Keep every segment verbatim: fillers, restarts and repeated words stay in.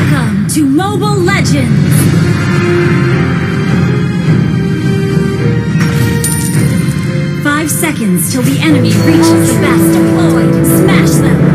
Welcome to Mobile Legends! Five seconds till the enemy reaches the best deployed. Smash them!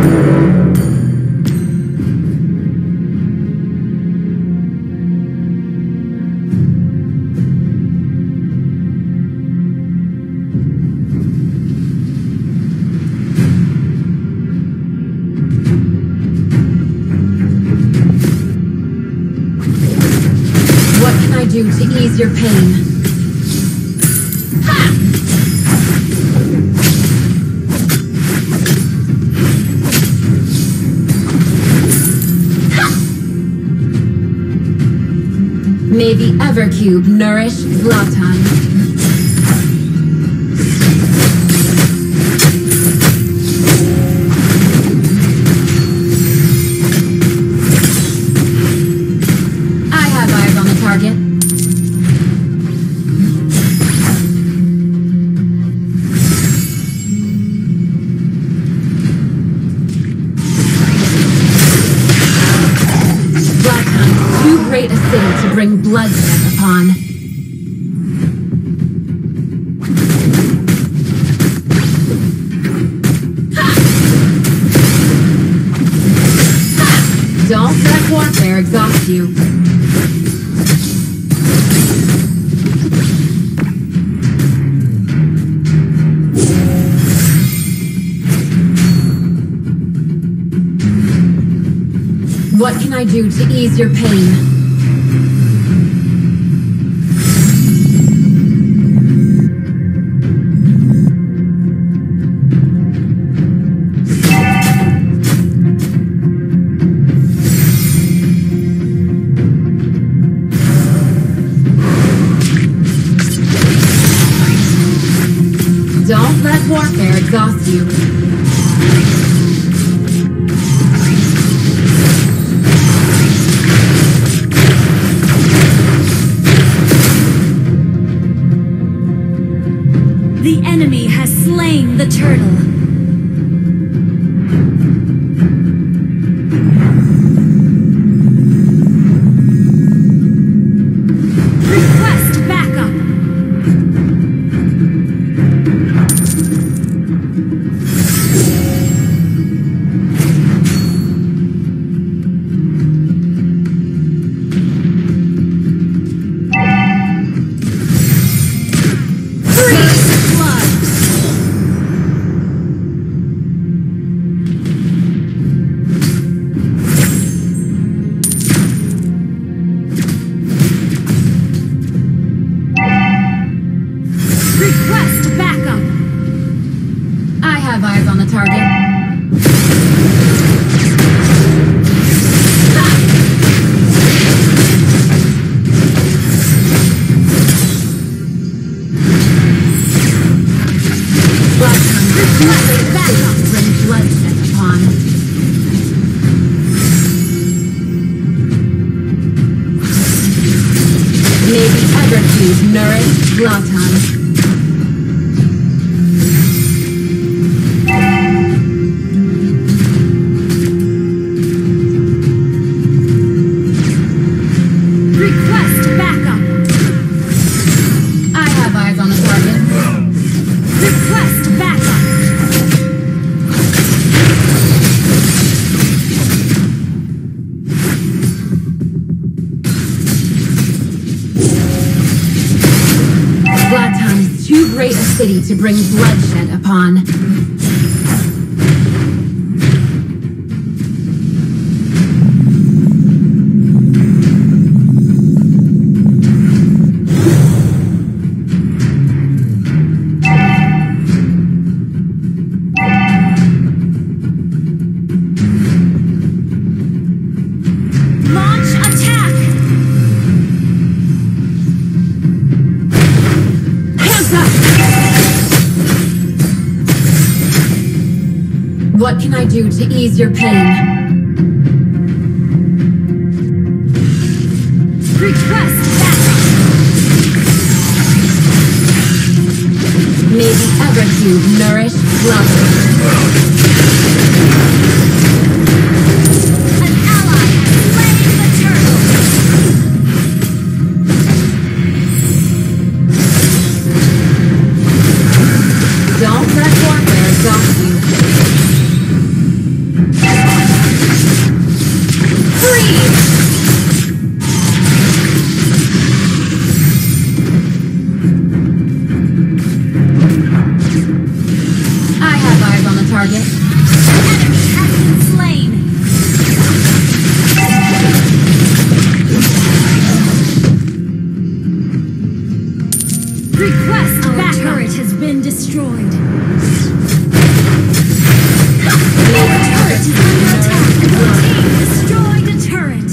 Do to ease your pain. Ha! Ha! May the Evercube nourish Zlatan. I have eyes on the target. Great a city to bring bloodshed upon. Ha! Ha! Don't let warfare exhaust you. What can I do to ease your pain? Don't let warfare exhaust you. The enemy has slain the turtle. Request backup. Request backup! I have eyes on the target. Request backup! Bring bloodshed upon. May the Evercube nourish Zlatan. Request backup! I have eyes on the target. Request backup! Zlatan is too great a city to bring bloodshed upon. Launch attack! Hands up! What can I do to ease your pain? Request backup! May the Evercube nourish Zlatan. An ally has destroyed. Your turret is under attack. Your team destroyed a turret.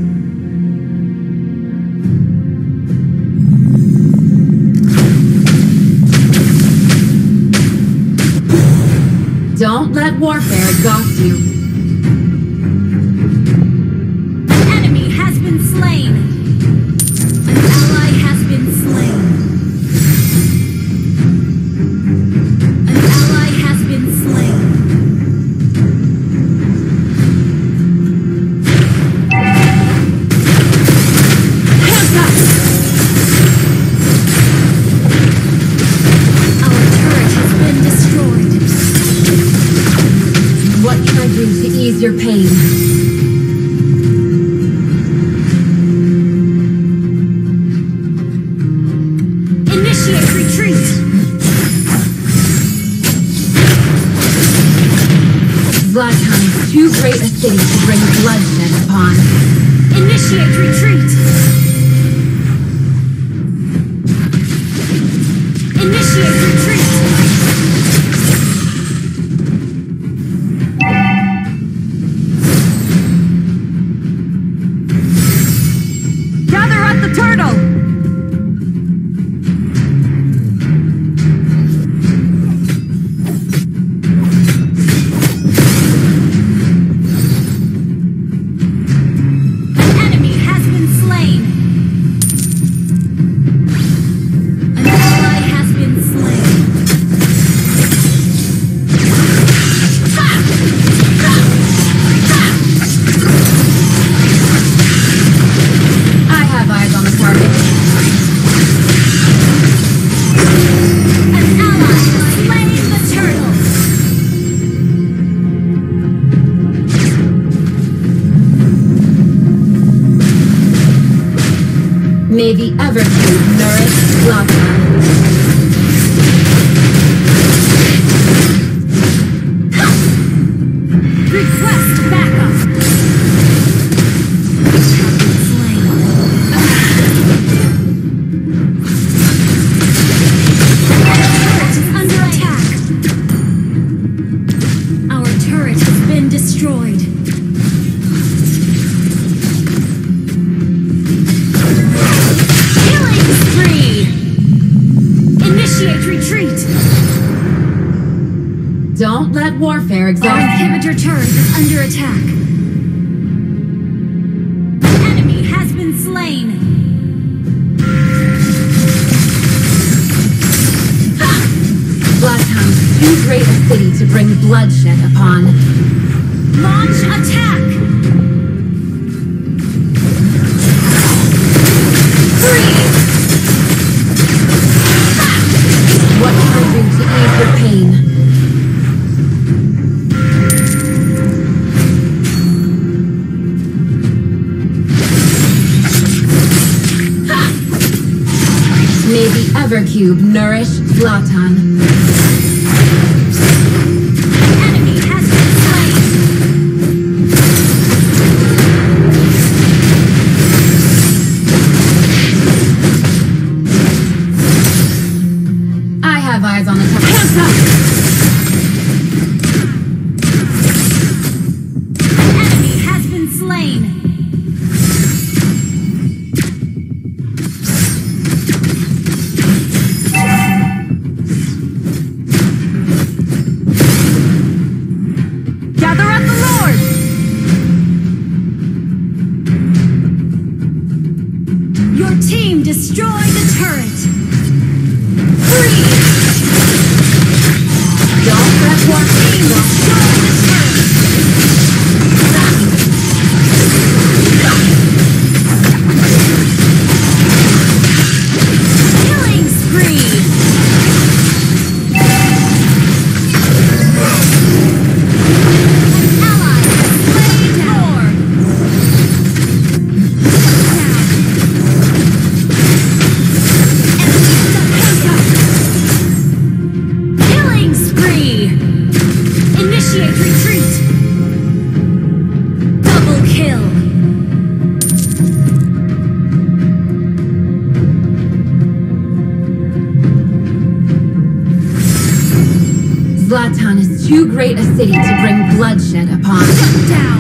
Don't let warfare exhaust you. An enemy has been slain. An ally has been slain. An ally has been slain. Hands up! Our turret has been destroyed. What can I do to ease your pain? Initiate retreat. Zlatan is too great a city to bring bloodshed upon. Initiate retreat. Initiate retreat. Gather at the turtle. An enemy has been slain. An ally has been slain. I have eyes on the target. An ally has slain the turtle. May the ever-true nourish Zlatan. Request backup. Slain. Turret is under attack. Our turret has been destroyed. Killing spree. Initiate retreat. Don't let warfare Our exhaust you. inhibitor turret is under attack. An enemy has been slain. Zlatan is too great a city to bring bloodshed upon. Launch attack. Freeze. What can I do to ease your pain? May the Evercube nourish Zlatan. Enemy has been slain. I have eyes on the target. Hands up! An enemy has been slain. Gather at the Lord. Your team destroyed the turret. Freeze. Don't let Your warfare team exhaust you. destroyed the turret. Killing spree. An ally has slain Lord. Killing spree. too great a city to bring bloodshed upon. Shut down!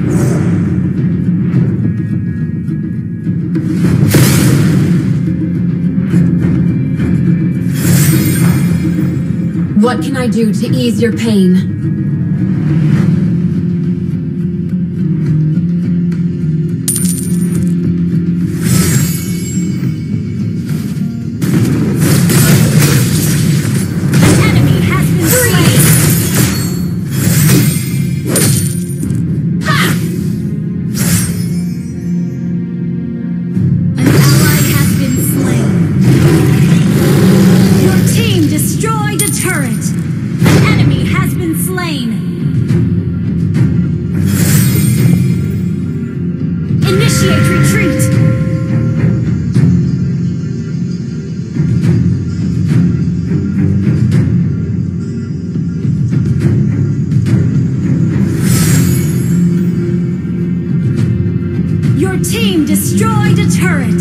What can I do to ease your pain? Initiate retreat! Your team destroyed a turret!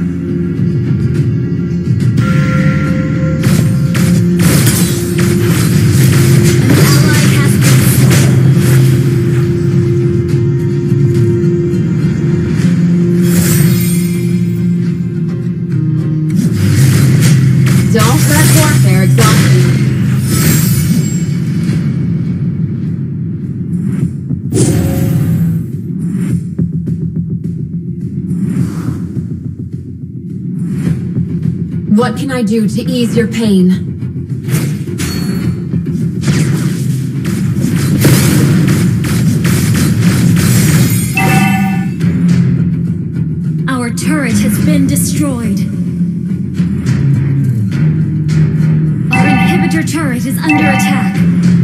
What can I do to ease your pain? Our turret has been destroyed. Our inhibitor turret is under attack.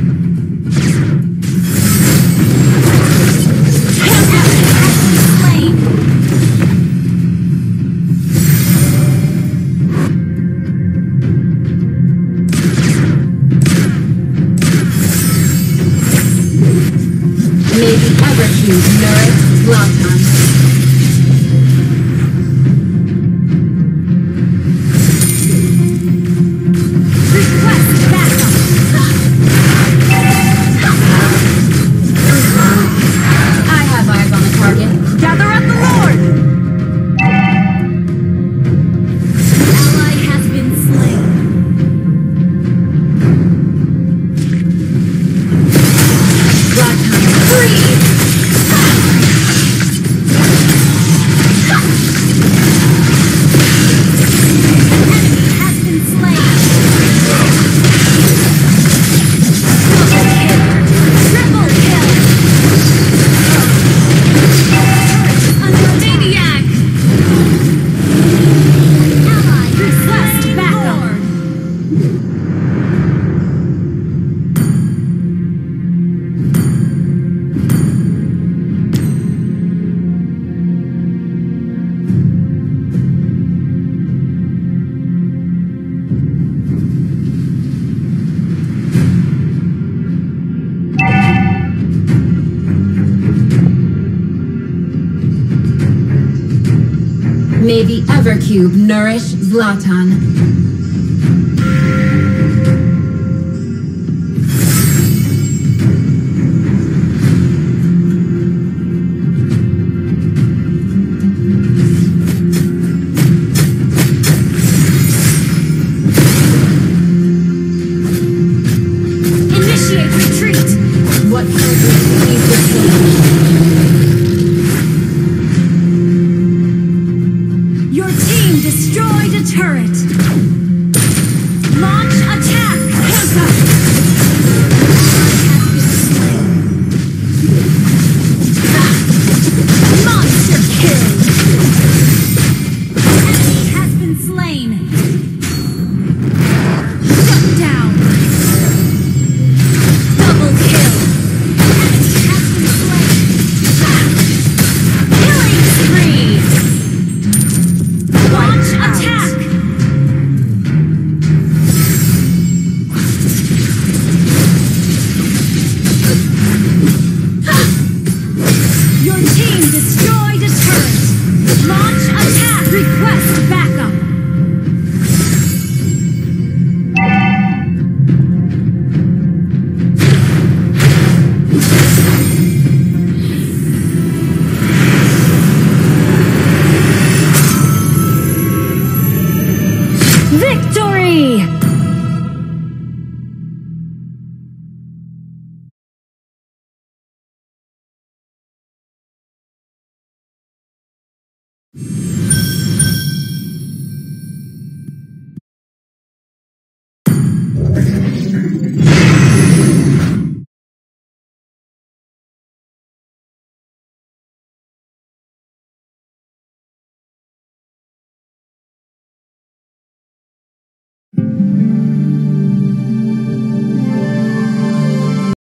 May the Evercube nourish Zlatan. You